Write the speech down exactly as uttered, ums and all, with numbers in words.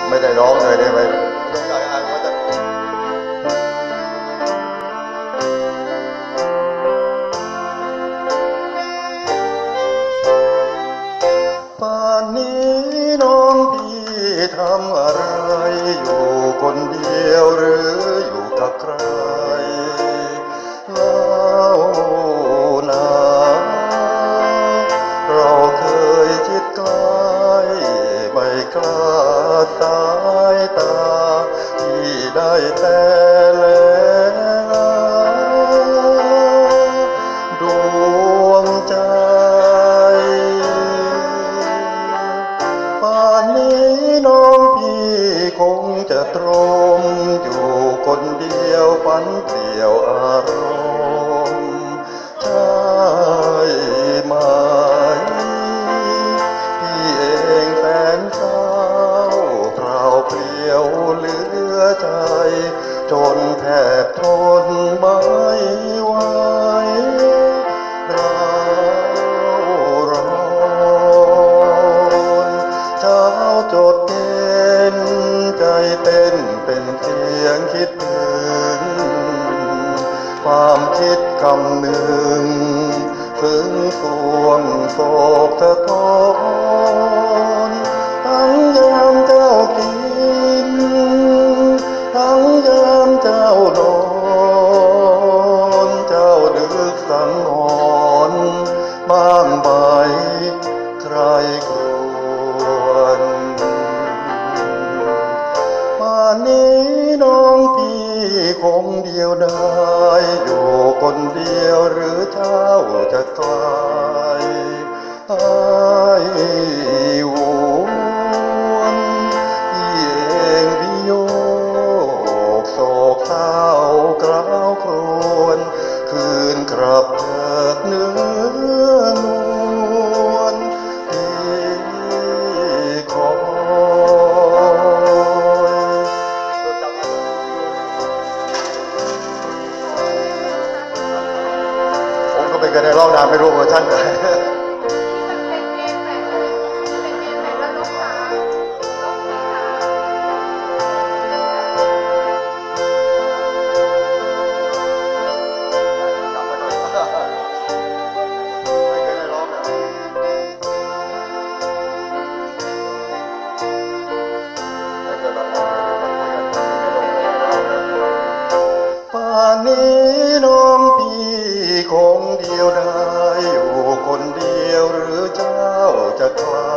ไม่ได้ร้องเลยได้ไหมต้องการอ่านมาจากป่านนี้น้องพี่ทำอะไรอยู่คนเดียวหรืออยู่กับใครเล่านาเราเคยชิดใกล้ไม่กล้าสายตาที่ได้แต่แลดวงใจป่านนี้น้องพี่คงจะตรมอยู่คนเดียวฝันเปลี่ยวอารมณ์ใช่ไหมพี่เองแสนเศร้าเปล่าเปลี่ยวเหลือใจจนแทบทนไม่ไหวเราร้อนเช้าจดเย็นใจเต้นเป็นเสียงคิดถึงความคิดคำหนึ่งถึงสวงโศกสะท้อนทั้งยามเจ้ากินทั้งยามเจ้านอนเจ้าดึกสังหรณ์บ้างไหมใครควรป่านนี้น้องพี่คงเดียวดายอยู่คนเดียวหรือเจ้าจะไกลไอ้วนพี่เองพิโยกโศกเศร้ากร้าวครวญคืนกลับเถิดเนื้อนวลพี่คอยผมก็ไม่เคยได้ร้องนานไม่รู้เวอร์ชันไหนป่านนี้น้องพี่คงเดียวดายอยู่คนเดียวหรือเจ้าจะไกล